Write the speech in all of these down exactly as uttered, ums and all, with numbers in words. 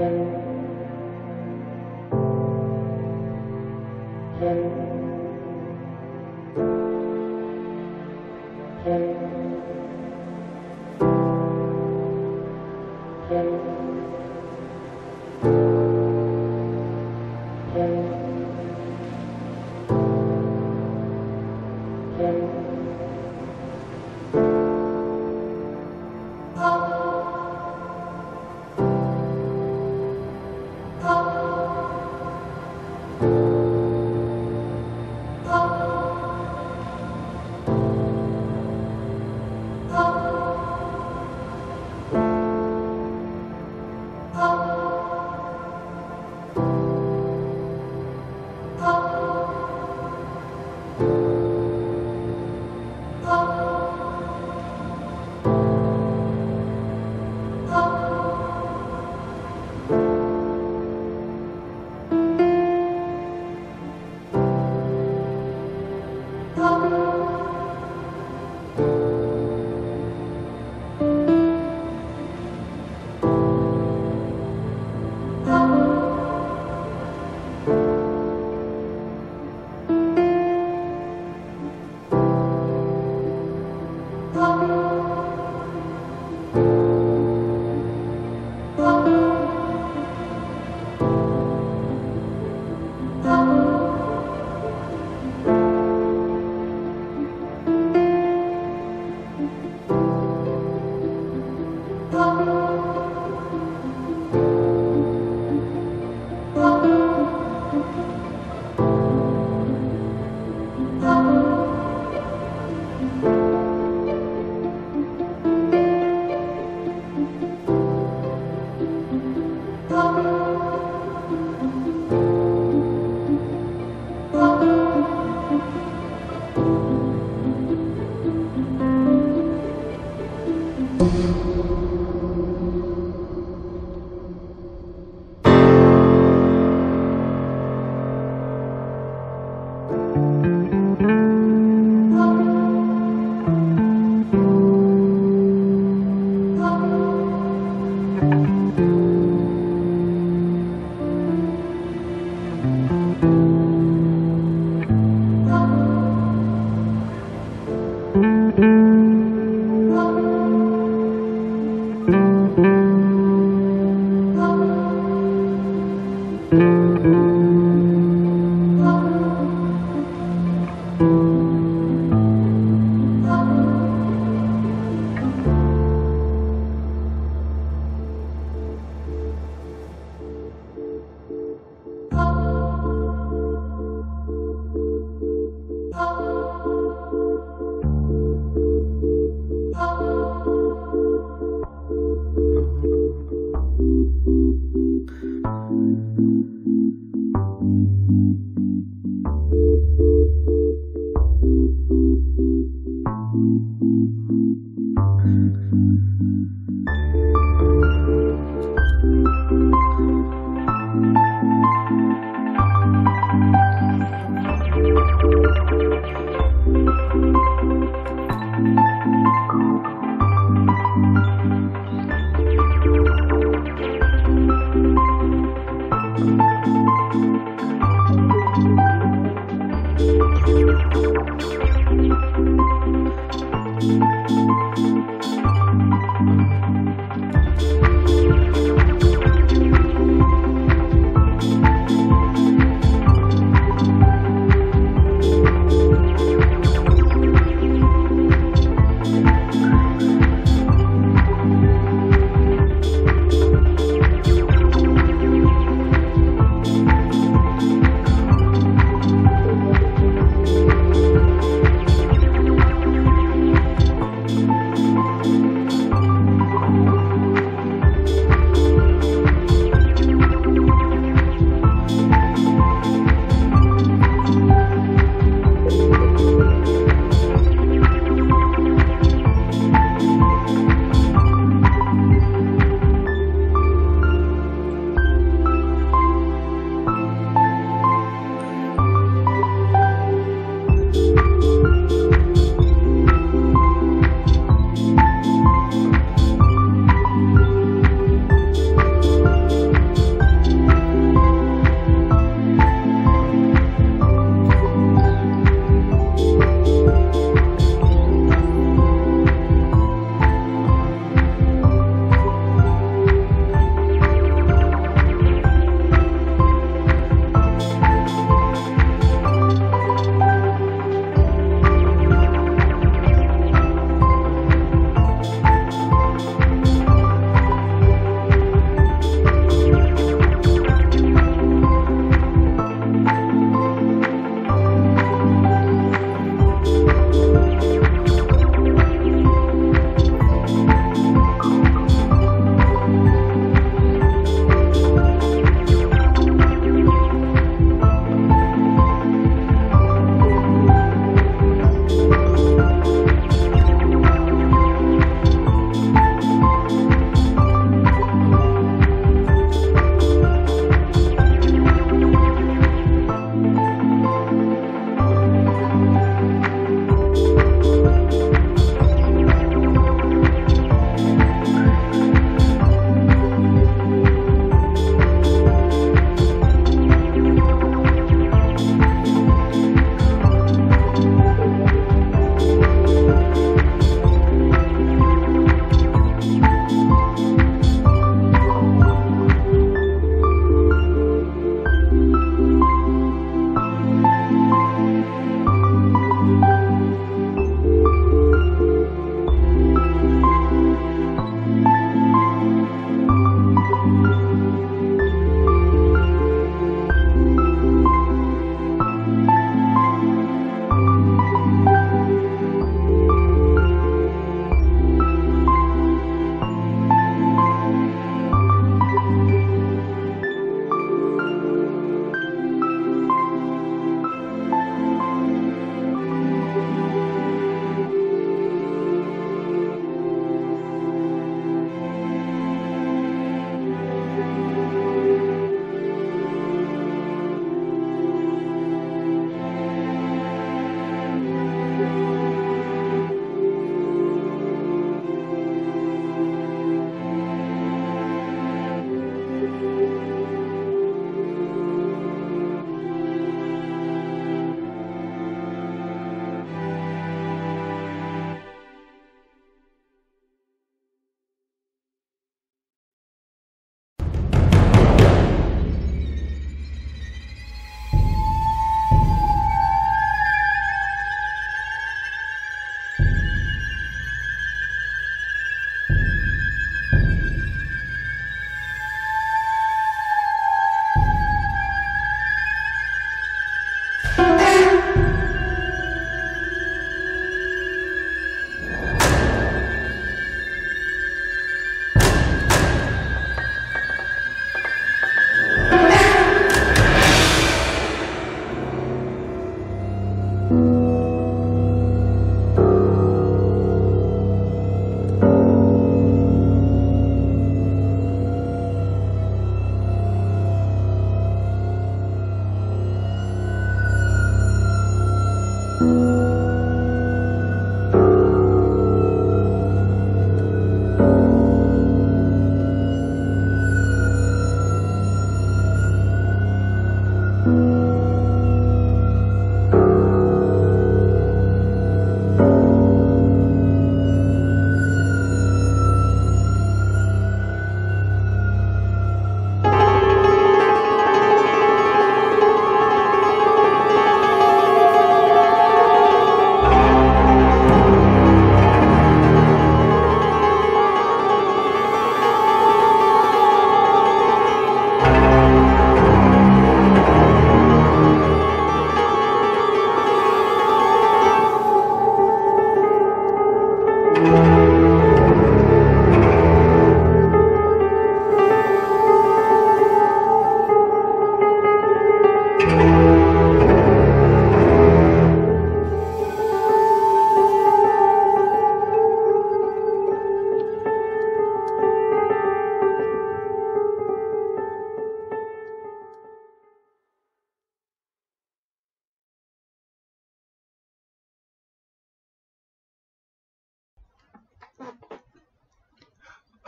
Thank you.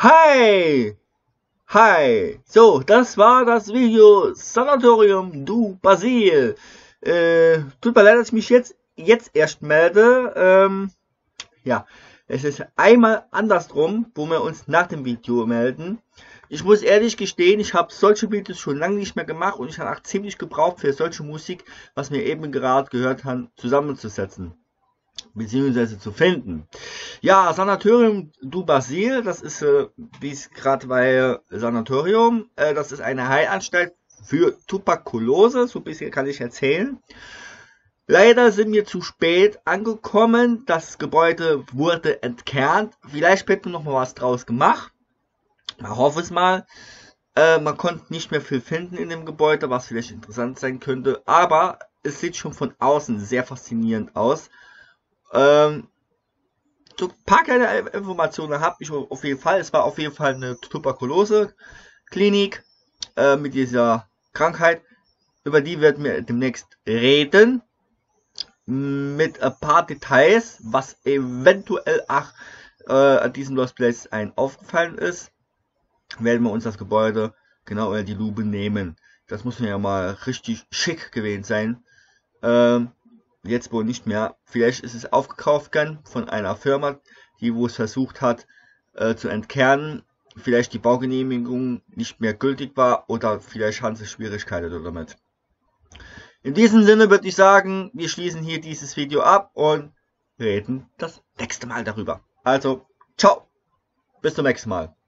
Hi! Hi! So, das war das Video Sanatorium du Basil. Äh, tut mir leid, dass ich mich jetzt, jetzt erst melde. Ähm, ja, es ist einmal andersrum, wo wir uns nach dem Video melden. Ich muss ehrlich gestehen, ich habe solche Videos schon lange nicht mehr gemacht und ich habe auch ziemlich gebraucht für solche Musik, was wir eben gerade gehört haben, zusammenzusetzen. Beziehungsweise zu finden. Ja, Sanatorium du Basil, das ist, äh, wie es gerade bei Sanatorium, äh, das ist eine Heilanstalt für Tuberkulose, so ein bisschen kann ich erzählen. Leider sind wir zu spät angekommen, das Gebäude wurde entkernt, vielleicht wird noch mal was draus gemacht, man hoffe es mal. Äh, man konnte nicht mehr viel finden in dem Gebäude, was vielleicht interessant sein könnte, aber es sieht schon von außen sehr faszinierend aus. Ähm, so ein paar kleine Informationen habe ich auf jeden Fall. Es war auf jeden Fall eine Tuberkulose-Klinik äh, mit dieser Krankheit. Über die werden wir demnächst reden. Mit ein paar Details, was eventuell auch äh, an diesem Lost Place ein aufgefallen ist, werden wir uns das Gebäude genau unter die Lupe nehmen. Das muss ja mal richtig schick gewesen sein. Ähm, Jetzt wohl nicht mehr. Vielleicht ist es aufgekauft worden von einer Firma, die wo es versucht hat äh, zu entkernen. Vielleicht die Baugenehmigung nicht mehr gültig war oder vielleicht haben sie Schwierigkeiten damit. In diesem Sinne würde ich sagen, wir schließen hier dieses Video ab und reden das nächste Mal darüber. Also, ciao, bis zum nächsten Mal.